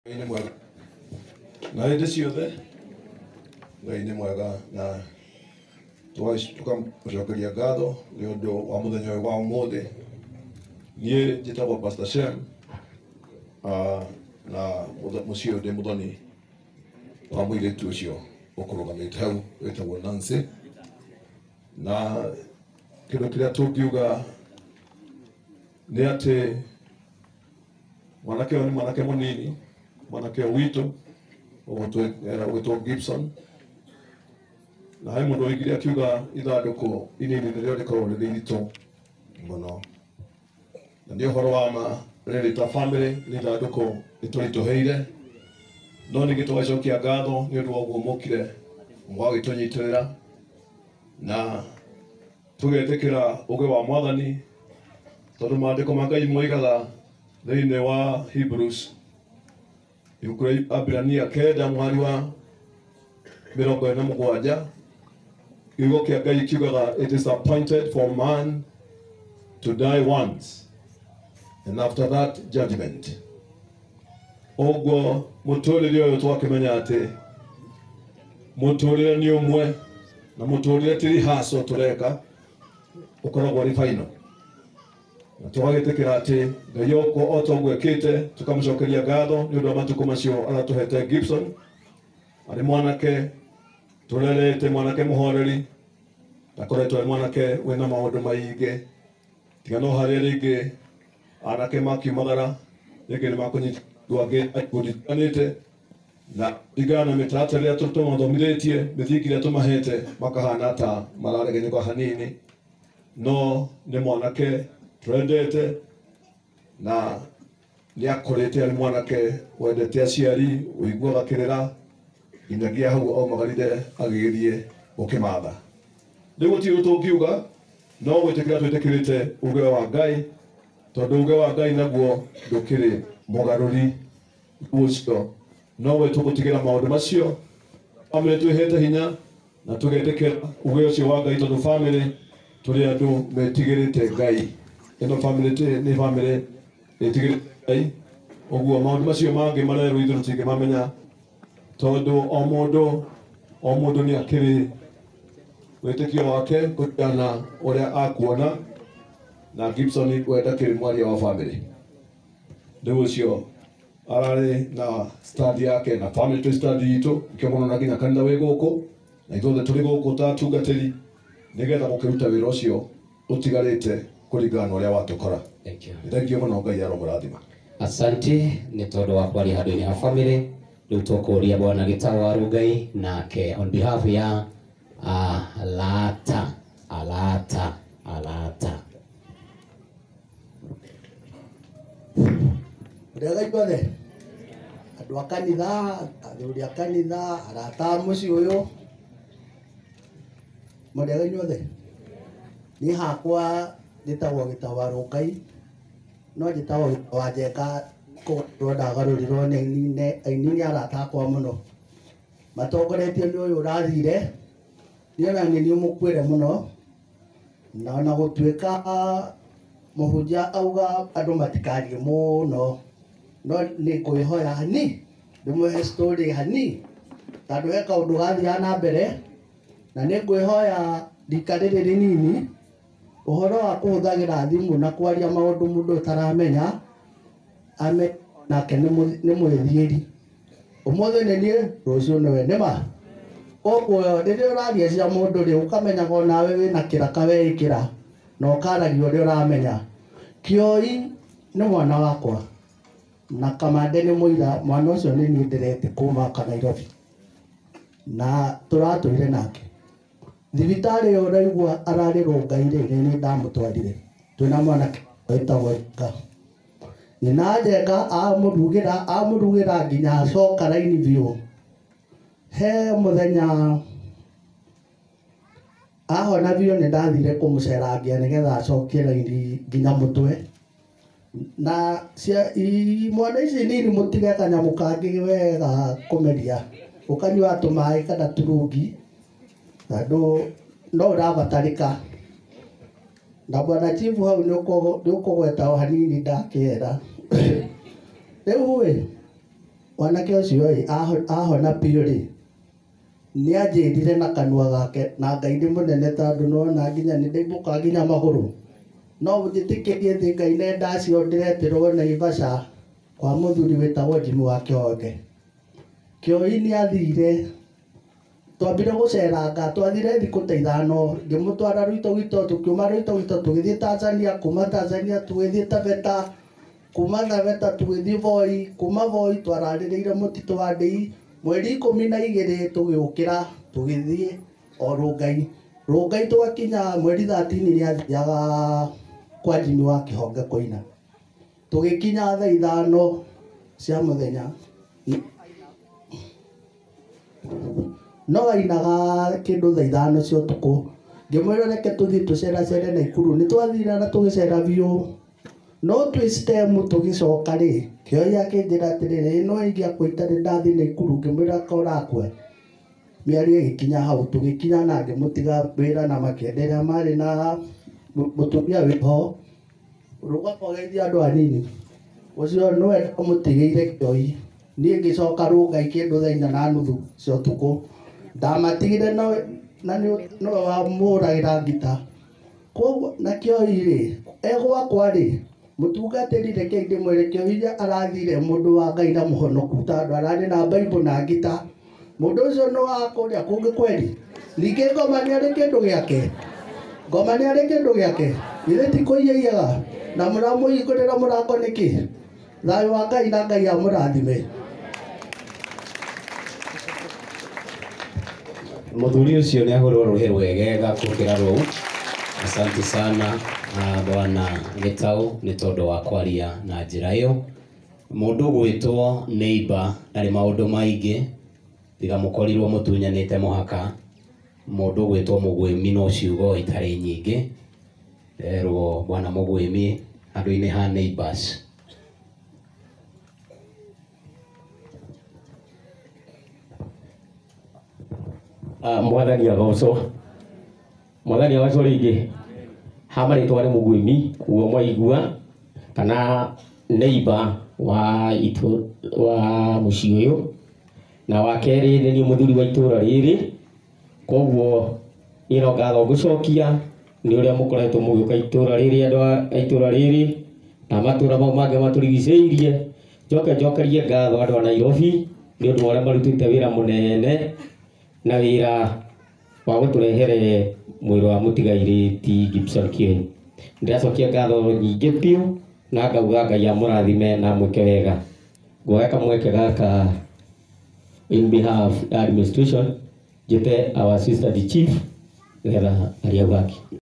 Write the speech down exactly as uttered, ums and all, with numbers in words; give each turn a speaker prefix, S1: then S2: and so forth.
S1: Ngai nĩ mwega na hĩndĩ ciothe Ngai nĩ mwega na tũkamũcokeria ngatho nĩ ũndũ wa mũthenya ũyũ wa ũmũthĩ. Niĩ njĩtagwo Pastor Shem na mũciĩ ũyũ ndĩ mũthoni wa mũirĩtu ũcio ũkũrũgamĩte hau wĩtagwo Nancy, na kĩndũ kĩrĩa tũngiuga nĩ atĩ mwanake ũyũ nĩ mwanake mũnini, mwanake witũ ũgwĩtwo Gibson, na he mũndũ oigire akiuga ithandũkũ inini nĩrĩo rĩkoragwo rĩrĩ iritũ mũno, na nĩ ũhoro wa ma. Rĩrĩ ta bamĩrĩ nĩ ithandũkũ rĩtũritũhĩire, no ningĩ tũgacokia ngatho nĩ ũndũ wa ũguo mũkire mũgagĩtũnyitĩrĩra na tũgetĩkĩra ũũgĩ wa Mwathani, tondũ maandĩko ma Ngai moigaga thĩinĩ wa Hebrews ibuku rĩa Abrania kenda mweri wa mĩrongo ĩna na mũgwanja, kiugo kĩa Ngai kiugaga it is appointed for man to die once and after that judgment. Ũguo mũtũrĩre ũyũ twakĩmenya atĩ mũtũrĩre nĩ ũmwe na mũtũrĩre ti rehearsal tũreka, ũkoragwo ũrĩ final. Na tũgagĩtĩkĩra atĩ Ngai o ta ũguo ekĩte, tũkamũcokeria ngatho nĩ ũndũ wa matukũ macio aratũhete Gibson. Arĩ mwanake tũrerete, mwanake mũhoreri, ndakoretwo arĩ mwanake wĩna maũndũ maingĩ, tiga no harĩa rĩngĩ anake makiumagara rĩngĩ nĩ makũnyitwo angĩ akũndikanĩte, na ringana na mĩtaratara ĩrĩa tũmathomithĩtie, mĩthingi ĩrĩa tũmahete, makahana ta mararegenyũka hanini, no nĩ mwanake twendete na nĩ akũrĩte, arĩ mwanake wendete aciari, ũiguaga kĩrĩra nginyagia hau aumagarire agĩgĩthiĩ gũkĩmatha. Rĩu gũtirĩ tũngiuga no gwĩtĩkĩra twĩtĩkĩrĩte uuge wa Ngai, tondũ uuge wa Ngai naguo ndũkĩrĩ mũgarũri ũcio, no we tũgũtigĩra maũndũ macio. Bamĩrĩ twĩhete hinya na tũgetĩkĩra uuge ũcio wa Ngai, tondũ bamĩrĩ tũrĩ andũ metigĩrĩte Ngai. Ĩno bamĩrĩ nĩ bamĩrĩ ĩtigĩrĩte Ngai, ũguo maũndũ macio mangĩ marerwo ithuĩ tũtingĩmamenya, tondũ o mũndũ o mũndũ nĩ akĩrĩ wĩtĩkio wake kũringana na ũrĩa akuona, na Gibson we ndakĩrĩ mwaria wa bamĩrĩ. Rĩu ũcio ararĩ na stand yake na bamĩrĩ twĩ stand itũ, nĩkĩo mũno na nginya kanitha wĩ gũkũ na ithuothe tũrĩ gũkũ ta atungatĩri, nĩgetha gũkĩruta wĩra ũcio ũtigarĩte kũringana na ũrĩa watũkora. Thengiũ mũno, Ngai aromũrathima.
S2: Asante nĩ tondũ wa kwaria handũ-inĩ ha bamĩrĩ. Rĩu tũkũria Bwana Gĩtaũ wa Rũngai nake on behalf ya alata alata alata
S3: Ndega ibathe andũ a kanitha, athuri a kanitha, arata a mũciĩ ũyũ, mũndega inyuothe. Niĩ hakwa njĩtagwo Gĩtaũ wa Rũngai, no njĩtagwo Gĩtaũ wa Njenga, kũguo ndagarũrirwo nĩ aini nĩ arata akwa mũno matongoretio nĩ ũyũ ũrathire. Niĩ ona niĩ nĩũmũkuĩre mũno, na ona gũtuĩka mũhunjia auga andũ matikarie mũno, no nĩ ngwĩhoya hani ndĩmũhe story hani, tondũ he kaũndũ gathiaga na mbere, na nĩ ngwĩhoya rika rĩrĩ rĩnini ũhoro wa kũhũthagĩra thimũ na kwaria maũndũ mũndũ ũtaramenya ame nake nĩ mwĩthiĩri. Ũmũthĩ nĩ niĩ, rũciũ nĩwe, nĩma? Ũguo rĩrĩa ũraria cia mũndũ rĩ, ũkamenyaga onawe wĩna kĩraka weĩkĩra na ũkaragia ũrĩa ũramenya. Kĩoi nĩ mwana wakwa na Kamande nĩ mũira, mwana ũcio nĩ niĩ ndĩrete kuma Nairobi na tũratũire nake. Thibitarĩ ĩyo ũraigua ararĩ Rũngai rĩ, nĩ ndamũtwarire, twĩna mwanake wĩtagwo Njenga. Nyina Njenga amũrugĩra amũrugĩra nginya acoka raini biũ. He mũthenya ahona biũ nĩ ndathire kũmũcerangia nĩgetha acokie raini nginya mũtwe, na mwana ici nini mũtige kanyamũ kangĩ wega kũmeria, ũkanyua tũmaĩ kana turungi, tondũ no ũrabatarĩka. Na Bwana Chief hau nĩ ũkũgweta o hanini ndakĩera. Rĩu mwanake ũcio ĩ ahona biũ rĩ nĩ anjĩrire na kanua gake na Ngai nĩ mũnene tondũ nona nginya nĩ ndaimũka nginya magũrũ no ũnjĩtĩkĩrie thĩ Ngai nenda cio ndĩreterwo Naivasha kwa mũthuri wĩtagwo Jimmy wa Kĩonge. Kĩoi nĩ athire twambire gũceranga twathire thikũ ta ithano ngĩmũtwara Ruito Gito tũkiuma Ruito Gito tũgĩthiĩ Tanzania kuma Tanzania tũgĩthiĩ Taveta kuma Taveta tũgĩthiĩ Voi kuma Voi twararĩrĩire mũtitũ wa Ndei mweri ikũmi na igĩrĩ tũgĩũkĩra tũgĩthiĩ o Rũngai Rũngai twakinya mweri thirteen nĩ athiaga kwa Jimmy wa Kĩonge kũina tũgĩkinya thaa ithano cia mũthenya no ainaga kĩndũ thaa ithano cia ũtukũ ngĩmwĩra reke tũthiĩ tũceracere Naikuru nĩ twathire na tũgĩcera biũ no twĩ stem tũgĩcoka rĩ Kĩoi akĩnjĩra atĩrĩrĩ no ingĩakwa itarĩ ndathiĩ Naikuru ngĩmwĩra korakwe mĩario ĩgĩkinya hau tũgĩkinya na ngĩmũtiga wĩra na makĩenderea marĩ na mũtumia wĩho rũgakogeithia andũ anini ũcio nĩwe ũmũtigĩire Kĩoi niĩ ngĩcoka Rũngai kĩndũ thaa inya na nuthu cia ũtukũ ndamatigire na nĩwe wamũragĩra ngita koguo na Kĩoi rĩ egwakwa rĩ mũtungatĩri reke ndĩmwĩre Kĩoi arathire mũndũ wa Ngai na mũhonoku tondũ ararĩ na Bible na ngita mũndũ ũcio nĩ wa kũrĩa kũngĩ kweli ningĩ ngoma nĩ arĩ kĩndũ gĩake ngoma nĩ arĩ kĩndũ gĩake ithe ti kũiyaiyaga na mũramũhingũrĩra mũrango nĩkĩ thayũ wa Ngai na Ngai amũrathime.
S2: Mũthuri ũcio nĩ ahũrwo rũhĩ rwegega kũkĩra rũu. Asante sana Bwana Gĩtaũ nĩ tondũ wa kwaria na njĩra ĩyo. Mũndũ gwĩtwo neighbor ndarĩ maũndũ maingĩ tiga mũkorirwo mũtunyanĩte mũhaka. Mũndũ gwĩtwo Mũgwĩmi no ciugo itarĩ nyingĩ. Erwo Bwana Mũgwĩmi handũ-inĩ ha neighbors.
S4: Mwathani agocwo mwathani agocwo rĩngĩ hamarĩtwo nĩ Mũgwĩmi uo mwaigua kana neighbor wa itu wa mũciĩ ũyũ na wa kerĩ nĩ niĩ mũthuri wa itũũra rĩrĩ koguo niĩ no ngatho ngũcokia nĩ ũrĩa mũkoretwo mũgĩũka itũũra rĩrĩ andũ a itũũra rĩrĩ na matũũra mau mangĩ matũrigicĩirie njoke njokerie ngatho andũ a Nairobi nĩ ũndũ wa ũrĩa marutĩte wĩra mũnene na wĩra wa gũtũrehere mwĩrĩ wa mũtigairĩti Gibson Kĩoi. Ndĩracokia ngatho nyingĩ biũ na ngauga Ngai amũrathime na mwĩke wega. Nguoya kamweke gaka in behalf of administration njĩte our sister the chief getha aria gwake.